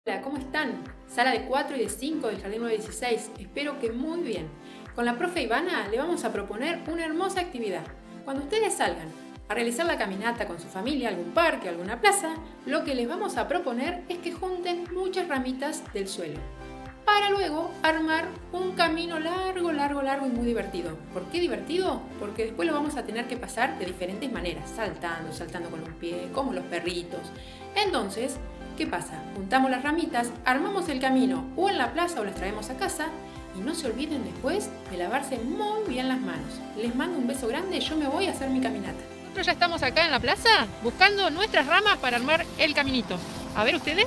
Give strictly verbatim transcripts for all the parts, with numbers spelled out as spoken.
Hola, ¿cómo están? Sala de cuatro y de cinco del Jardín nueve dieciséis. Espero que muy bien. Con la profe Ivana le vamos a proponer una hermosa actividad. Cuando ustedes salgan a realizar la caminata con su familia a algún parque, a alguna plaza, lo que les vamos a proponer es que junten muchas ramitas del suelo para luego armar un camino largo, largo, largo y muy divertido. ¿Por qué divertido? Porque después lo vamos a tener que pasar de diferentes maneras, saltando, saltando con un pie, como los perritos. Entonces, ¿qué pasa? Juntamos las ramitas, armamos el camino o en la plaza o las traemos a casa y no se olviden después de lavarse muy bien las manos. Les mando un beso grande, yo me voy a hacer mi caminata. Nosotros ya estamos acá en la plaza buscando nuestras ramas para armar el caminito. A ver ustedes.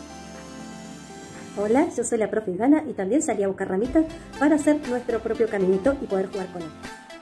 Hola, yo soy la profe Ivana y también salí a buscar ramitas para hacer nuestro propio caminito y poder jugar con él.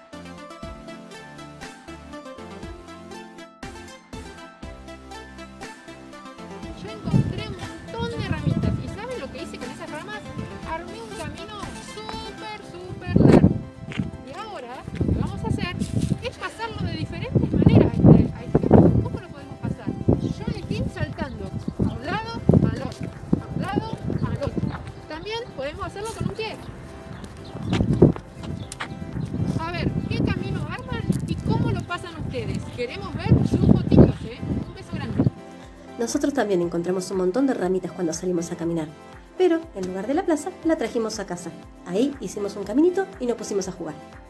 Yo encontré un montón de ramitas y ¿saben lo que hice con esas ramas? Armé un camino súper, súper largo. Y ahora lo que vamos a hacer es pasarlo de diferentes maneras a este, a este camino. ¿Cómo lo podemos pasar? Yo elegí saltando a un lado, al otro, a un lado, al otro. También podemos hacerlo con un pie. A ver, ¿qué camino arman y cómo lo pasan ustedes? Queremos ver sus fotitos, ¿eh? Un beso grande. Nosotros también encontramos un montón de ramitas cuando salimos a caminar, pero en lugar de la plaza la trajimos a casa. Ahí hicimos un caminito y nos pusimos a jugar.